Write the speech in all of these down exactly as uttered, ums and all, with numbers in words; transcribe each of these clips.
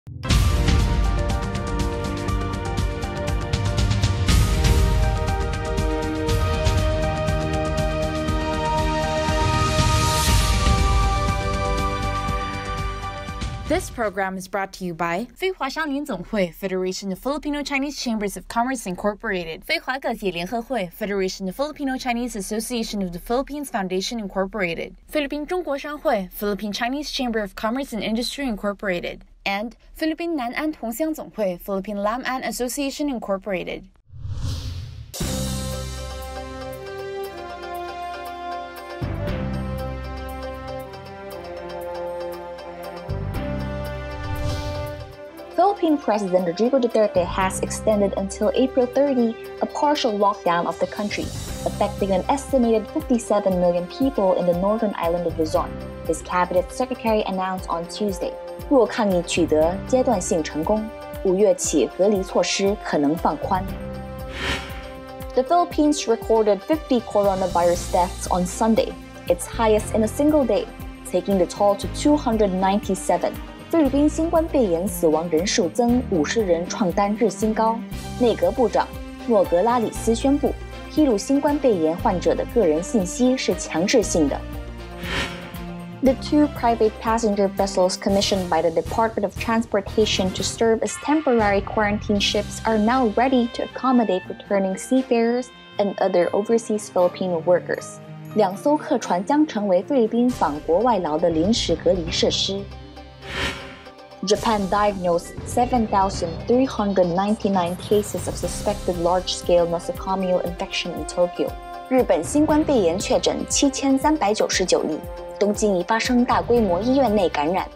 This program is brought to you by 非华商联总会 Federation of Filipino-Chinese Chambers of Commerce Incorporated 非华各界联合会 Federation of Filipino-Chinese Association of the Philippines Foundation Incorporated 菲律宾中国商会 Philippine-Chinese Chamber of Commerce and Industry Incorporated and 菲律宾南安同乡总会 Philippine Lam-An Association Incorporated. Philippine President Rodrigo Duterte has extended until April thirtieth a partial lockdown of the country, affecting an estimated fifty-seven million people in the northern island of Luzon, his cabinet secretary announced on Tuesday. 若抗疫取得阶段性成功，五月起隔离措施可能放宽。The Philippines recorded fifty coronavirus deaths on Sunday, its highest in a single day, taking the toll to two hundred ninety-seven. 菲律宾新冠肺炎死亡人数增五十人，创单日新高。内阁部长诺格拉里斯宣布，披露新冠肺炎患者的个人信息是强制性的。The two private passenger vessels commissioned by the Department of Transportation to serve as temporary quarantine ships are now ready to accommodate returning seafarers and other overseas Filipino workers. 两艘客船将成为菲律宾访国外劳的临时隔离设施。Japan diagnosed seven thousand three hundred ninety-nine cases of suspected large-scale nosocomial infection in Tokyo. 日本新冠肺炎确诊七千三百九十九例，东京已发生大规模医院内感染。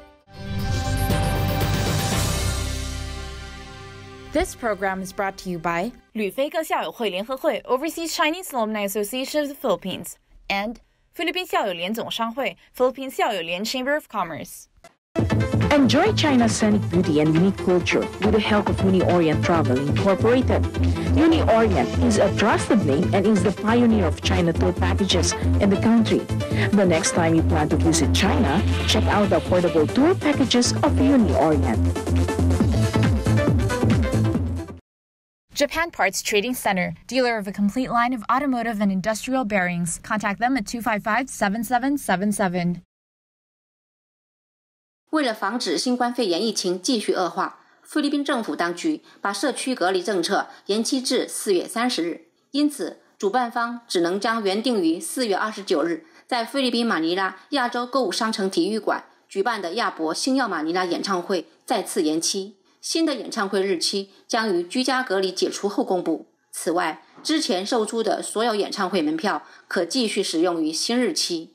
This program is brought to you by 旅菲各校友会联合会 Overseas Chinese Alumni Association of the Philippines and 菲律宾校友联总商会 Philippine 校友联 Chamber of Commerce. Enjoy China's scenic beauty and unique culture with the help of Uni-Orient Travel Incorporated. Uni-Orient is a trusted name and is the pioneer of China tour packages in the country. The next time you plan to visit China, check out the affordable tour packages of Uni-Orient. Japan Parts Trading Center, dealer of a complete line of automotive and industrial bearings. Contact them at two five five, seven seven seven seven. 为了防止新冠肺炎疫情继续恶化，菲律宾政府当局把社区隔离政策延期至四月三十日，因此主办方只能将原定于四月二十九日在菲律宾马尼拉亚洲购物商城体育馆举办的亚博星耀马尼拉演唱会再次延期。新的演唱会日期将于居家隔离解除后公布。此外，之前售出的所有演唱会门票可继续使用于新日期。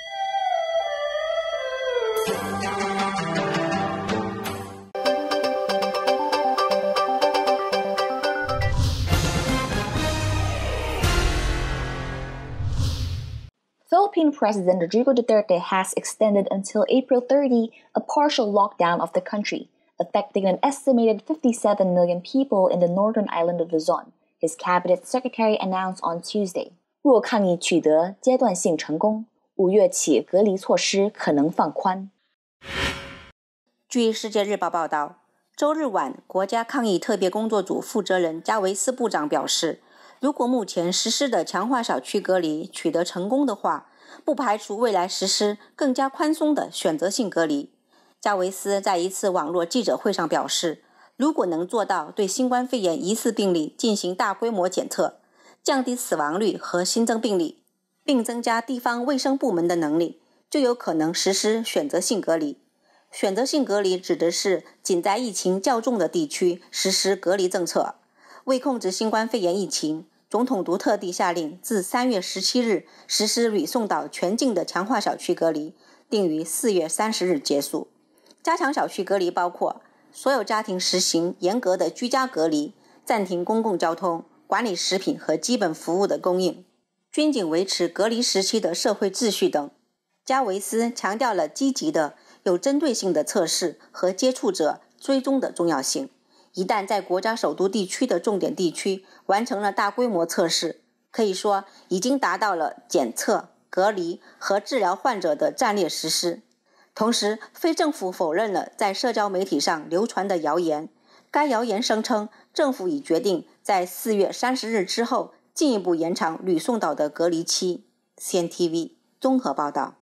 Philippine President Rodrigo Duterte has extended until April thirtieth a partial lockdown of the country, affecting an estimated fifty-seven million people in the northern island of Luzon, his cabinet secretary announced on Tuesday. 若抗疫取得阶段性成功，五月起隔离措施可能放宽。 据《世界日报》报道，周日晚，国家抗疫特别工作组负责人加维斯部长表示，如果目前实施的强化小区隔离取得成功的话，不排除未来实施更加宽松的选择性隔离。加维斯在一次网络记者会上表示，如果能做到对新冠肺炎疑似病例进行大规模检测，降低死亡率和新增病例，并增加地方卫生部门的能力，就有可能实施选择性隔离。选择性隔离指的是仅在疫情较重的地区实施隔离政策。为控制新冠肺炎疫情，总统独特地下令自三月十七日实施吕宋岛全境的强化小区隔离，定于四月三十日结束。加强小区隔离包括所有家庭实行严格的居家隔离，暂停公共交通，管理食品和基本服务的供应，均仅维持隔离时期的社会秩序等。加维斯强调了积极的、有针对性的测试和接触者追踪的重要性。一旦在国家首都地区的重点地区完成了大规模测试，可以说已经达到了检测、隔离和治疗患者的战略实施。 同时，非政府否认了在社交媒体上流传的谣言。该谣言声称，政府已决定在四月三十日之后进一步延长吕宋岛的隔离期。C N T V 综合报道。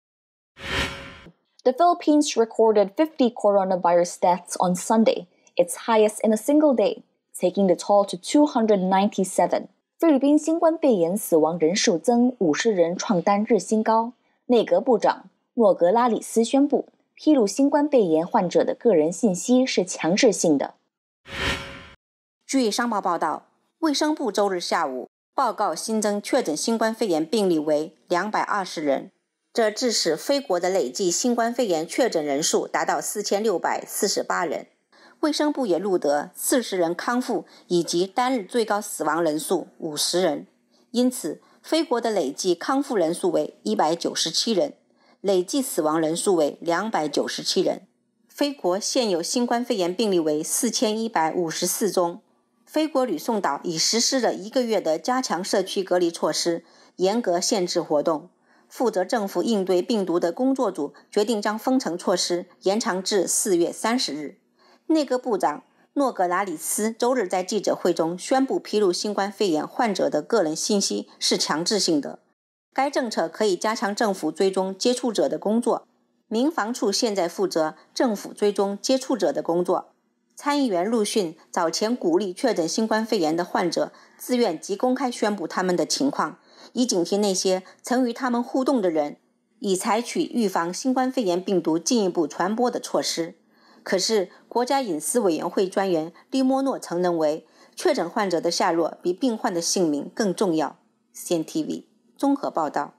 The Philippines recorded fifty coronavirus deaths on Sunday, its highest in a single day, taking the toll to two hundred ninety-seven. 菲律宾新冠肺炎死亡人数增五十人，创单日新高。内阁部长诺格拉里斯宣布，披露新冠肺炎患者的个人信息是强制性的。 据商报报道，卫生部周日下午报告新增确诊新冠肺炎病例为两百二十人，这致使非国的累计新冠肺炎确诊人数达到四千六百四十八人。卫生部也录得四十人康复以及单日最高死亡人数五十人，因此非国的累计康复人数为一百九十七人，累计死亡人数为两百九十七人。非国现有新冠肺炎病例为四千一百五十四宗。非国吕宋岛已实施了一个月的加强社区隔离措施，严格限制活动。负责政府应对病毒的工作组决定将封城措施延长至四月三十日。内阁部长诺格拉里斯周日在记者会中宣布，披露新冠肺炎患者的个人信息是强制性的。该政策可以加强政府追踪接触者的工作。民防处现在负责政府追踪接触者的工作。参议员陆逊早前鼓励确诊新冠肺炎的患者自愿及公开宣布他们的情况，以警惕那些曾与他们互动的人，以采取预防新冠肺炎病毒进一步传播的措施。可是，国家隐私委员会专员利莫诺曾认为，确诊患者的下落比病患的性命更重要。C N T V 综合报道。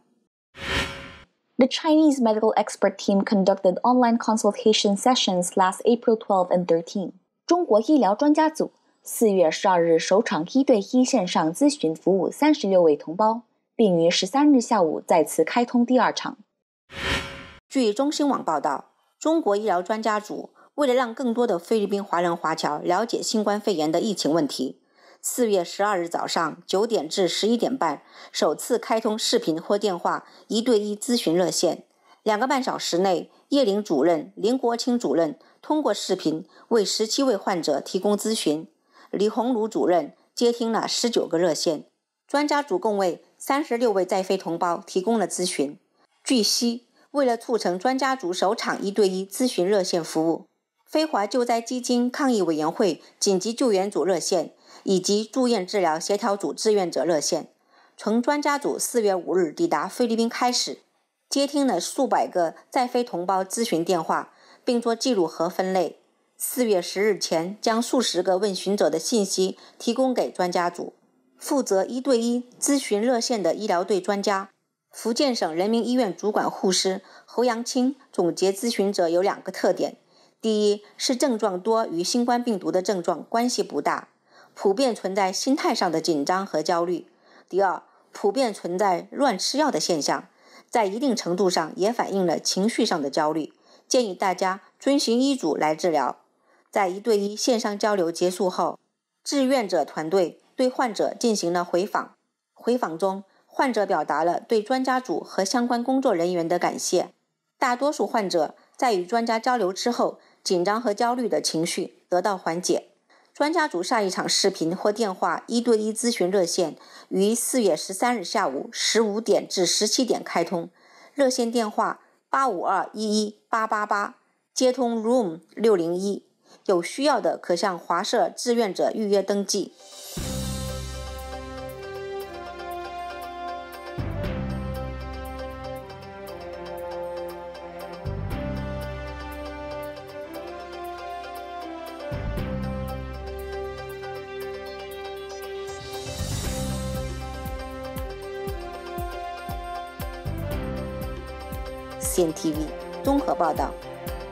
The Chinese medical expert team conducted online consultation sessions last April twelfth and thirteenth. 中国医疗专家组四月十二日首场一对一线上咨询服务三十六位同胞，并于十三日下午再次开通第二场。 据中新网报道，中国医疗专家组为了让更多的菲律宾华人华侨了解新冠肺炎的疫情问题，四月十二日早上九点至十一点半首次开通视频或电话一对一咨询热线。两个半小时内，叶玲主任、林国清主任通过视频为十七位患者提供咨询，李鸿儒主任接听了十九个热线。专家组共为三十六位在菲同胞提供了咨询。据悉，为了促成专家组首场一对一咨询热线服务，非华救灾基金抗疫委员会紧急救援组热线以及住院治疗协调组志愿者热线，从专家组四月五日抵达菲律宾开始，接听了数百个在菲同胞咨询电话，并做记录和分类。四月十日前将数十个问询者的信息提供给专家组。负责一对一咨询热线的医疗队专家、福建省人民医院主管护士侯阳清总结咨询者有两个特点：第一是症状多与新冠病毒的症状关系不大，普遍存在心态上的紧张和焦虑；第二，普遍存在乱吃药的现象，在一定程度上也反映了情绪上的焦虑，建议大家遵循医嘱来治疗。在一对一线上交流结束后，志愿者团队对患者进行了回访。回访中，患者表达了对专家组和相关工作人员的感谢。大多数患者在与专家交流之后，紧张和焦虑的情绪得到缓解。专家组下一场视频或电话一对一咨询热线于四月十三日下午十五点至十七点开通，热线电话八五二一一八八八，接通 Room 六零一，有需要的可向华社志愿者预约登记。C N T V 综合报道。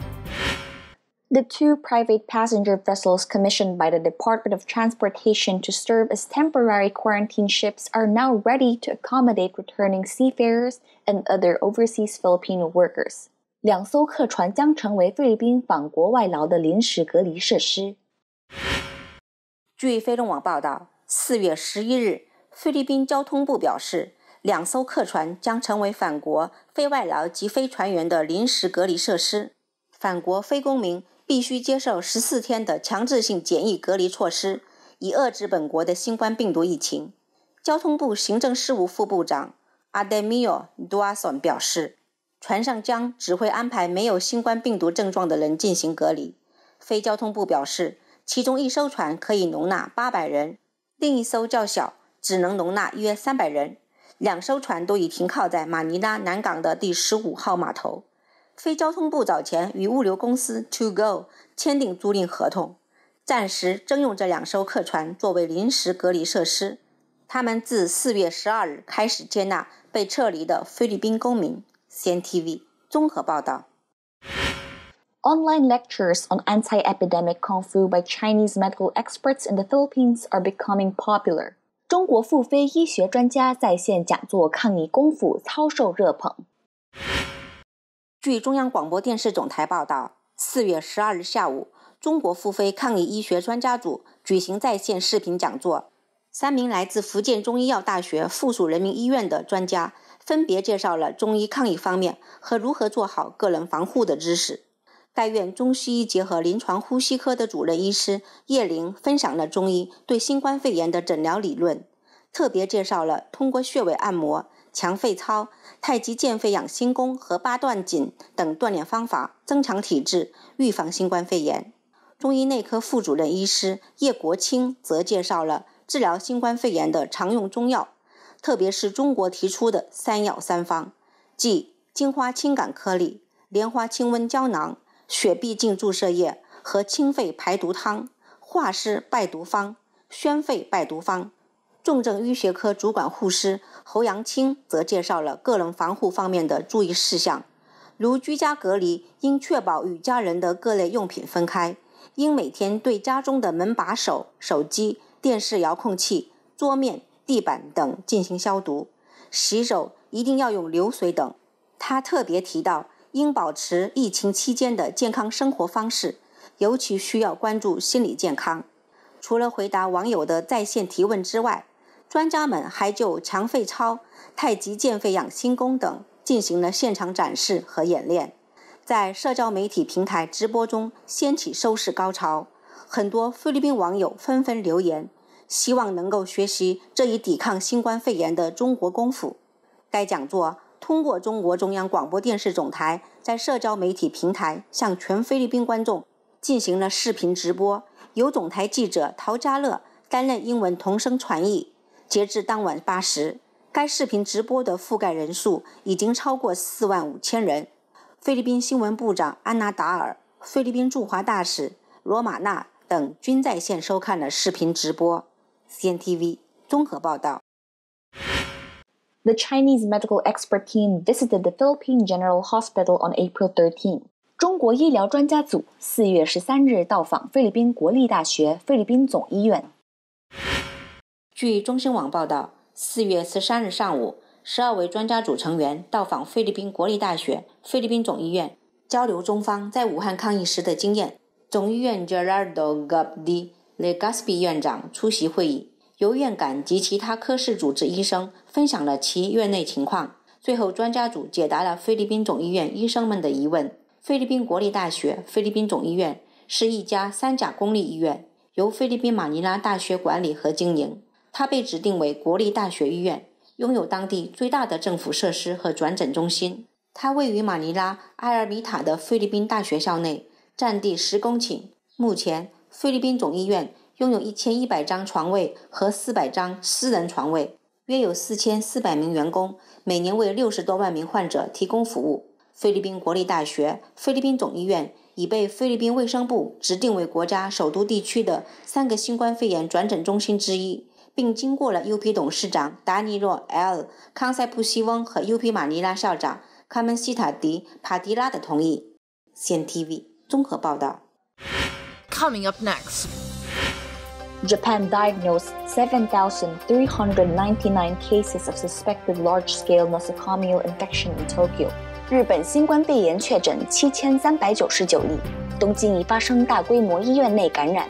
The two private passenger vessels commissioned by the Department of Transportation to serve as temporary quarantine ships are now ready to accommodate returning seafarers and other overseas Filipino workers. 两艘客船将成为菲律宾访国外劳的临时隔离设施。 据飞龙网报道，四月十一日，菲律宾交通部表示， 两艘客船将成为返国非外劳及非船员的临时隔离设施。返国非公民必须接受十四天的强制性检疫隔离措施，以遏制本国的新冠病毒疫情。交通部行政事务副部长 Ademio Duason 表示，船上将只会安排没有新冠病毒症状的人进行隔离。非交通部表示，其中一艘船可以容纳八百人，另一艘较小，只能容纳约三百人。两艘船都已停靠在马尼拉南港的第十五号码头。非交通部早前与物流公司 To Go 签订租赁合同，暂时征用这两艘客船作为临时隔离设施。他们自四月十二日开始接纳被撤离的菲律宾公民。C N T V 综合报道。 Online lectures on anti-epidemic kung fu by Chinese medical experts in the Philippines are becoming popular. 中国赴菲医学专家在线讲座抗疫功夫操受热捧。 据中央广播电视总台报道，四月十二日下午，中国赴菲抗疫医学专家组举行在线视频讲座。三名来自福建中医药大学附属人民医院的专家分别介绍了中医抗疫方面和如何做好个人防护的知识。该院中西医结合临床呼吸科的主任医师叶玲分享了中医对新冠肺炎的诊疗理论，特别介绍了通过穴位按摩、强肺操、太极健肺养心功和八段锦等锻炼方法增强体质，预防新冠肺炎。中医内科副主任医师叶国清则介绍了治疗新冠肺炎的常用中药，特别是中国提出的三药三方，即金花清感颗粒、莲花清瘟胶囊、血碧净注射液和清肺排毒汤、化湿败毒方、宣肺败毒方。重症医学科主管护师侯阳清则介绍了个人防护方面的注意事项，如居家隔离应确保与家人的各类用品分开，应每天对家中的门把手、手机、电视遥控器、桌面、地板等进行消毒，洗手一定要用流水等。他特别提到，应保持疫情期间的健康生活方式，尤其需要关注心理健康。除了回答网友的在线提问之外，专家们还就强肺操、太极健肺养心功等进行了现场展示和演练，在社交媒体平台直播中掀起收视高潮。很多菲律宾网友纷纷留言，希望能够学习这一抵抗新冠肺炎的中国功夫。该讲座通过中国中央广播电视总台在社交媒体平台向全菲律宾观众进行了视频直播，由总台记者陶家乐担任英文同声传译。截至当晚八时，该视频直播的覆盖人数已经超过四万五千人。菲律宾新闻部长安娜达尔、菲律宾驻华大使罗马纳等均在线收看了视频直播。C N T V 综合报道。 The Chinese medical expert team visited the Philippine General Hospital on April thirteenth. 中国医疗专家组四月十三日到访菲律宾国立大学菲律宾总医院。 据中新网报道，四月十三日上午，十二位专家组成员到访菲律宾国立大学菲律宾总医院，交流中方在武汉抗疫时的经验。总医院 Gerardo Gabdi Legaspi 院长出席会议，由院感及其他科室主治医生分享了其院内情况。最后，专家组解答了菲律宾总医院医生们的疑问。菲律宾国立大学菲律宾总医院是一家三甲公立医院，由菲律宾马尼拉大学管理和经营。它被指定为国立大学医院，拥有当地最大的政府设施和转诊中心。它位于马尼拉埃尔米塔的菲律宾大学校内，占地十公顷。目前，菲律宾总医院拥有一千一百张床位和四百张私人床位，约有四千四百名员工，每年为六十多万名患者提供服务。菲律宾国立大学菲律宾总医院已被菲律宾卫生部指定为国家首都地区的三个新冠肺炎转诊中心之一，并经过了 U P 董事长达尼洛 L 康塞布西翁和 U P 马尼拉校长卡门西塔迪帕迪拉的同意。C N T V 综合报道。 Coming up next, Japan diagnosed seven thousand three hundred ninety-nine cases of suspected large-scale nosocomial infection in Tokyo. 日本新冠肺炎确诊七千三百九十九例，东京已发生大规模医院内感染。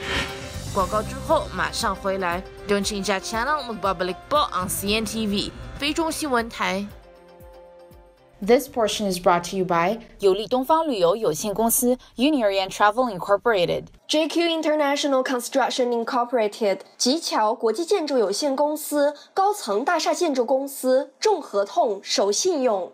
广告之后马上回来，don't change that channel, magbabalik po ang C N T V. 菲中新闻台。This portion is brought to you by 有利东方旅游有限公司 Uniorient Travel Incorporated J Q International Construction Incorporated 吉桥国际建筑有限公司高层大厦建筑公司重合同守信用。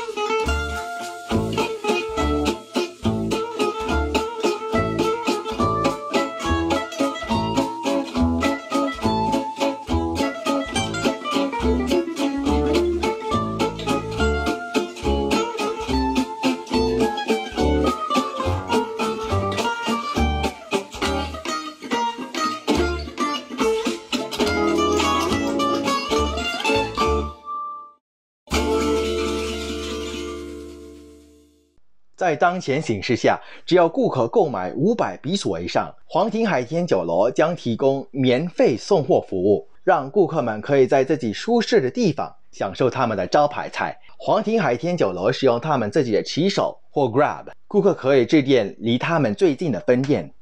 在当前形势下，只要顾客购买五百比索以上，皇庭海天酒楼将提供免费送货服务，让顾客们可以在自己舒适的地方享受他们的招牌菜。皇庭海天酒楼使用他们自己的骑手或 Grab， 顾客可以致电离他们最近的分店。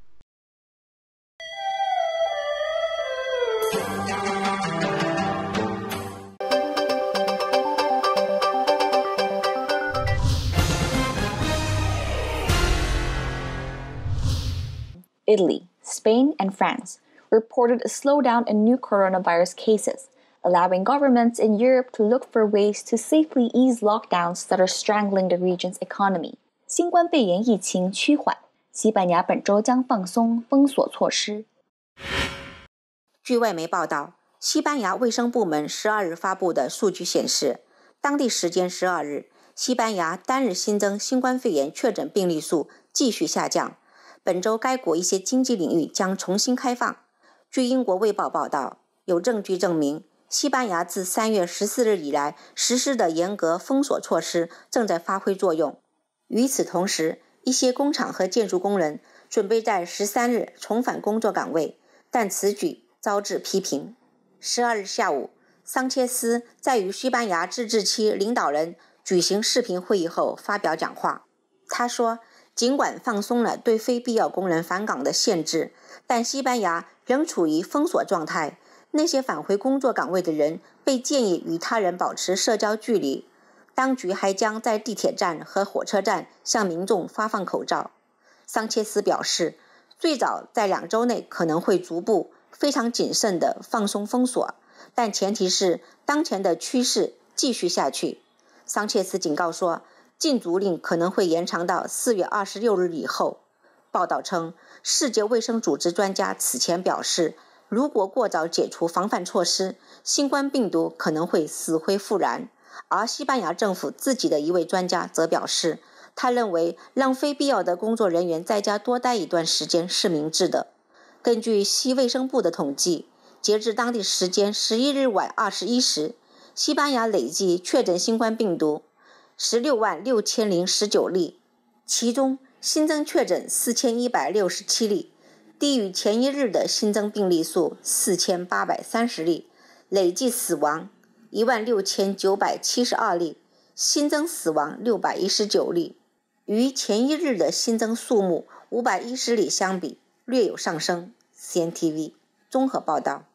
Italy, Spain, and France reported a slowdown in new coronavirus cases, allowing governments in Europe to look for ways to safely ease lockdowns that are strangling the region's economy. 新冠肺炎疫情趋缓，西班牙本周将放松封锁措施。 据外媒报道，西班牙卫生部门十二日发布的数据显示，当地时间十二日，西班牙单日新增新冠肺炎确诊病例数继续下降。本周该国一些经济领域将重新开放。据英国卫报报道，有证据证明西班牙自三月十四日以来实施的严格封锁措施正在发挥作用。与此同时，一些工厂和建筑工人准备在十三日重返工作岗位，但此举遭致批评。十二日下午，桑切斯在与西班牙自治区领导人举行视频会议后发表讲话。他说，尽管放松了对非必要工人返岗的限制，但西班牙仍处于封锁状态。那些返回工作岗位的人被建议与他人保持社交距离。当局还将在地铁站和火车站向民众发放口罩。桑切斯表示，最早在两周内可能会逐步、非常谨慎地放松封锁，但前提是当前的趋势继续下去。桑切斯警告说，禁足令可能会延长到四月二十六日以后。报道称，世界卫生组织专家此前表示，如果过早解除防范措施，新冠病毒可能会死灰复燃。而西班牙政府自己的一位专家则表示，他认为让非必要的工作人员在家多待一段时间是明智的。根据西卫生部的统计，截至当地时间十一日晚二十一时，西班牙累计确诊新冠病毒十六万六千零十九例，其中新增确诊四千一百六十七例，低于前一日的新增病例数四千八百三十例，累计死亡一万六千九百七十二例，新增死亡六百一十九例，与前一日的新增数目五百一十例相比略有上升。C N T V 综合报道。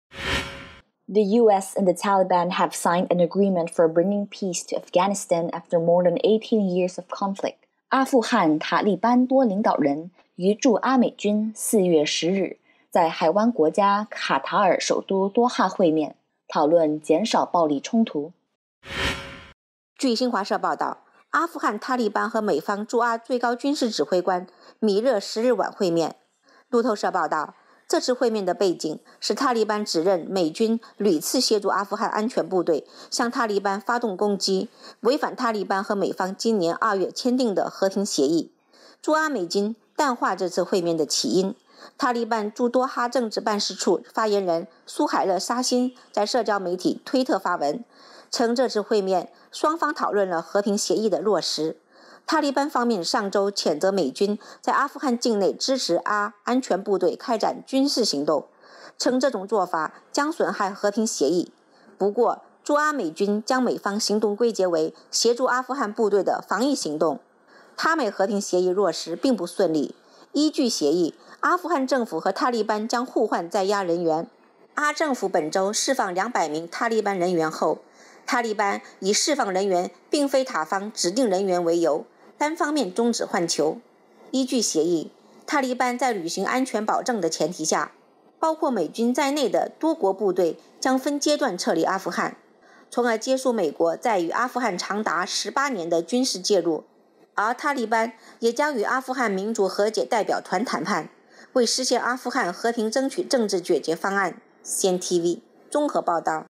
The U S and the Taliban have signed an agreement for bringing peace to Afghanistan after more than eighteen years of conflict. 阿富汗塔利班多领导人与驻阿美军四月十日在海湾国家卡塔尔首都多哈会面，讨论减少暴力冲突。 据新华社报道，阿富汗塔利班和美方驻阿最高军事指挥官米勒十日晚会面。路透社报道，这次会面的背景是塔利班指认美军屡次协助阿富汗安全部队向塔利班发动攻击，违反塔利班和美方今年二月签订的和平协议。驻阿美军淡化这次会面的起因。塔利班驻多哈政治办事处发言人苏海勒沙辛在社交媒体推特发文称，这次会面双方讨论了和平协议的落实。塔利班方面上周谴责美军在阿富汗境内支持阿安全部队开展军事行动，称这种做法将损害和平协议。不过，驻阿美军将美方行动归结为协助阿富汗部队的防疫行动。塔美和平协议落实并不顺利。依据协议，阿富汗政府和塔利班将互换在押人员。阿政府本周释放两百名塔利班人员后， 塔利班以释放人员并非塔方指定人员为由，单方面终止换囚。依据协议，塔利班在履行安全保证的前提下，包括美军在内的多国部队将分阶段撤离阿富汗，从而结束美国在与阿富汗长达十八年的军事介入。而塔利班也将与阿富汗民主和解代表团谈判，为实现阿富汗和平争取政治解决方案。C N T V 综合报道。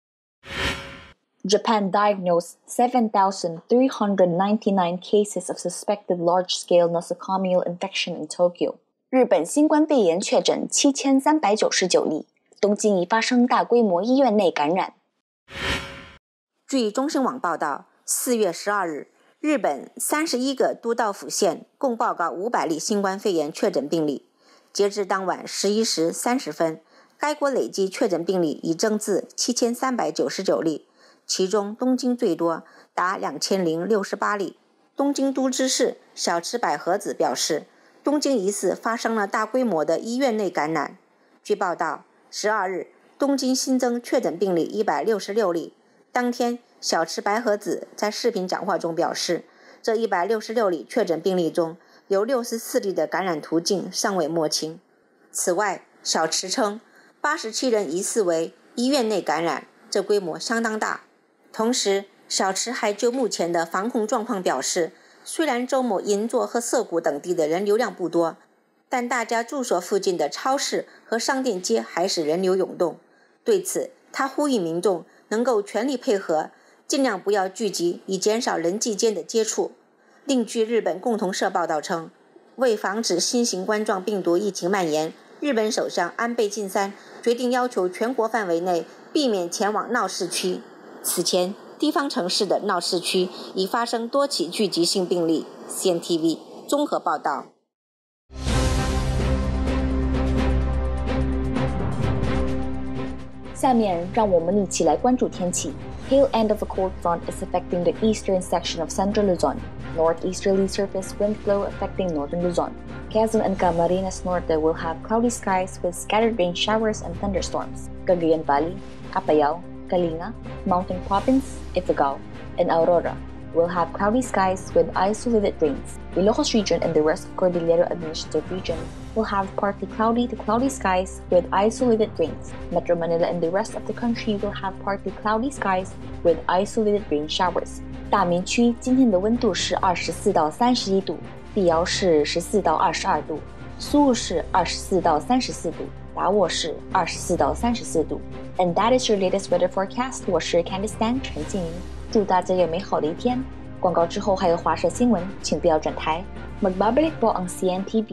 Japan diagnosed seven thousand three hundred ninety-nine cases of suspected large-scale nosocomial infection in Tokyo. 日本新冠肺炎确诊七千三百九十九例，东京已发生大规模医院内感染。 据中新网报道，四月十二日，日本三十一个都道府县共报告五百例新冠肺炎确诊病例。截至当晚十一时三十分，该国累计确诊病例已增至七千三百九十九例，其中东京最多，达两千零六十八例。东京都知事小池百合子表示，东京疑似发生了大规模的医院内感染。据报道，十二日，东京新增确诊病例一百六十六例。当天，小池百合子在视频讲话中表示，这一百六十六例确诊病例中，有六十四例的感染途径尚未摸清。此外，小池称，八十七人疑似为医院内感染，这规模相当大。同时，小池还就目前的防控状况表示，虽然周末银座和涩谷等地的人流量不多，但大家住所附近的超市和商店街还是人流涌动。对此，他呼吁民众能够全力配合，尽量不要聚集，以减少人际间的接触。另据日本共同社报道称，为防止新型冠状病毒疫情蔓延，日本首相安倍晋三决定要求全国范围内避免前往闹市区。此前，地方城市的闹市区已发生多起聚集性病例。C N T V 综合报道。 下面让我们一起来关注天气。Tail end of a cold front is affecting the eastern section of central Luzon. Northeasterly surface wind flow affecting northern Luzon. Quezon and Camarines Norte will have cloudy skies with scattered rain showers and thunderstorms. Cagayan Valley, Apayao, Kalinga, Mountain Province, Ifugao, and Aurora will have cloudy skies with isolated rains. Ilocos Region and the rest of Cordillera Administrative Region will have partly cloudy to cloudy skies with isolated rains. Metro Manila and the rest of the country will have partly cloudy skies with isolated rain showers. 大明区今天的温度是二十四到三十一度，碧瑶市十四到二十二度，苏雾市二十四到三十四度，达沃市二十四到三十四度。And that is your latest weather forecast. 我是 Candice Dan 陈静怡，祝大家有美好的一天。广告之后还有华社新闻，请不要转台。Magbabalik po ang C N T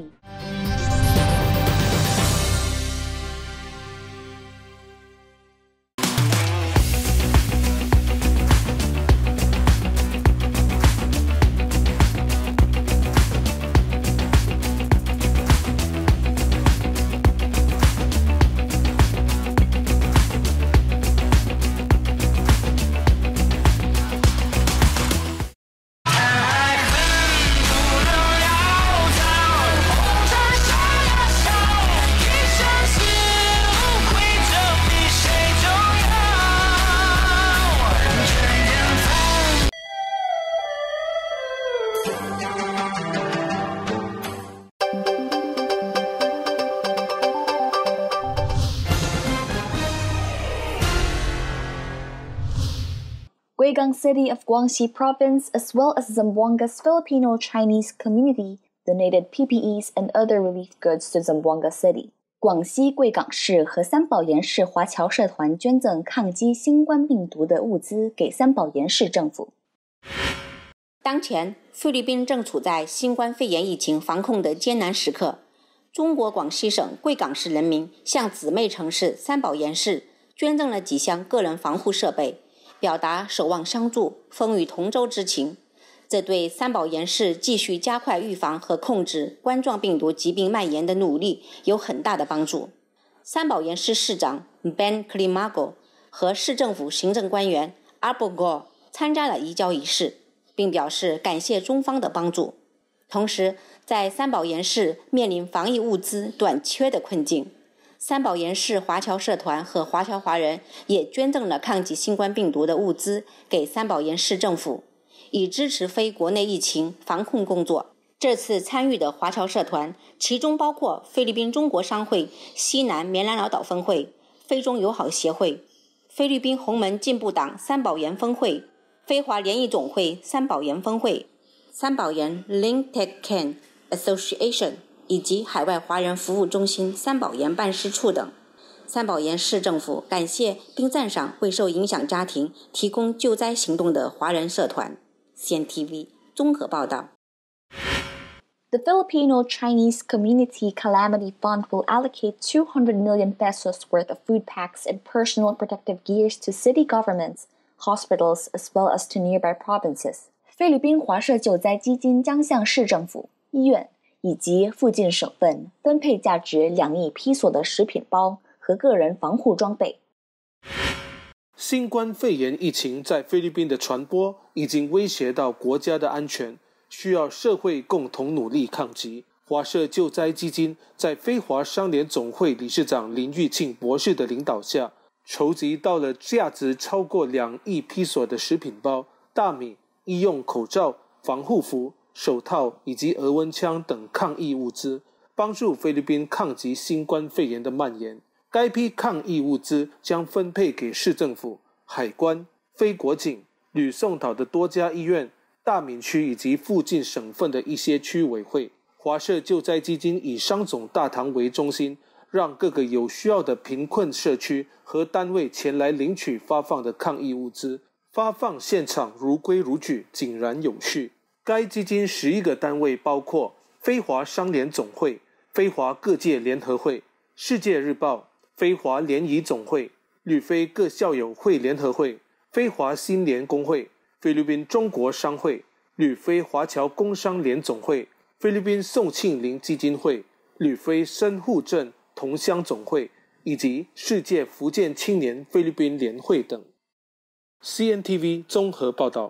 V。Guigang City of Guangxi Province, as well as Zamboanga's Filipino-Chinese community, donated P P Es and other relief goods to Zamboanga City. 广西贵港市和三宝岩市华侨社团捐赠抗击新冠病毒的物资给三宝岩市政府。 当前，菲律宾正处在新冠肺炎疫情防控的艰难时刻。中国广西省贵港市人民向姊妹城市三宝岩市捐赠了几箱个人防护设备，表达守望相助、风雨同舟之情。这对三宝岩市继续加快预防和控制冠状病毒疾病蔓延的努力有很大的帮助。三宝岩市市长 Ben Klimago 和市政府行政官员 Arbogor 参加了移交仪式，并表示感谢中方的帮助。同时，在三宝岩市面临防疫物资短缺的困境， 三宝岩市华侨社团和华侨华人也捐赠了抗击新冠病毒的物资给三宝岩市政府，以支持非国内疫情防控工作。这次参与的华侨社团，其中包括菲律宾中国商会西南棉兰老岛分会、非中友好协会、菲律宾洪门进步党三宝岩分会、非华联谊总会三宝岩分会、三宝岩 Lintecan Association 以及海外华人服务中心三宝岩办事处等。三宝岩市政府感谢并赞赏为受影响家庭提供救灾行动的华人社团。C N T V 综合报道。 The Filipino-Chinese Community Calamity Fund will allocate two hundred million pesos worth of food packs and personal protective gears to city governments, hospitals, as well as to nearby provinces. 菲律宾华社救灾基金将向市政府、医院以及附近省份分配价值两亿披索的食品包和个人防护装备。 新冠肺炎疫情在菲律宾的传播已经威胁到国家的安全，需要社会共同努力抗击。华社救灾基金在非华商联总会理事长林玉庆博士的领导下，筹集到了价值超过两亿披索的食品包、大米、医用口罩、防护服、手套以及额温枪等抗疫物资，帮助菲律宾抗击新冠肺炎的蔓延。该批抗疫物资将分配给市政府、海关、非国警、吕宋岛的多家医院、大闽区以及附近省份的一些区委会。华社救灾基金以商总大堂为中心，让各个有需要的贫困社区和单位前来领取发放的抗疫物资，发放现场如规如矩，井然有序。该基金十一个单位包括非华商联总会、非华各界联合会、世界日报、非华联谊总会、旅非各校友会联合会、非华新联工会、菲律宾中国商会、旅非华侨工商联总会、菲律宾宋庆龄基金会、旅非深户镇同乡总会以及世界福建青年菲律宾联会等。C N T V 综合报道。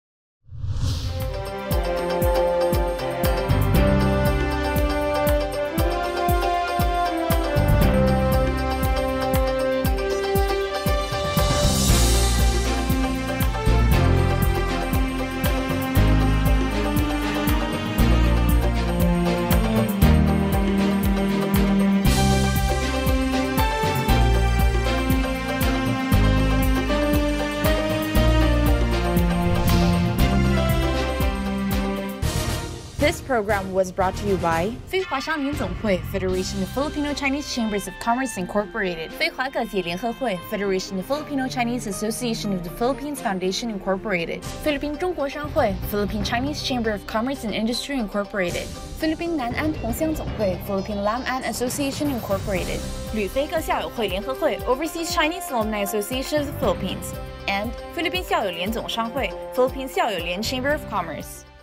This program was brought to you by 非华商联总会 Federation of Filipino-Chinese Chambers of Commerce Incorporated 非华各界联合会 Federation of Filipino-Chinese Association of the Philippines Foundation Incorporated 菲律宾中国商会 Philippine-Chinese Chamber of Commerce and Industry Incorporated 菲律宾南安同乡总会 Philippine Lam-An Association Incorporated 旅非各校友会联合会 Overseas Chinese Alumni Association of the Philippines and 菲律宾校友联总商会 Philippine 校友联 Chamber of Commerce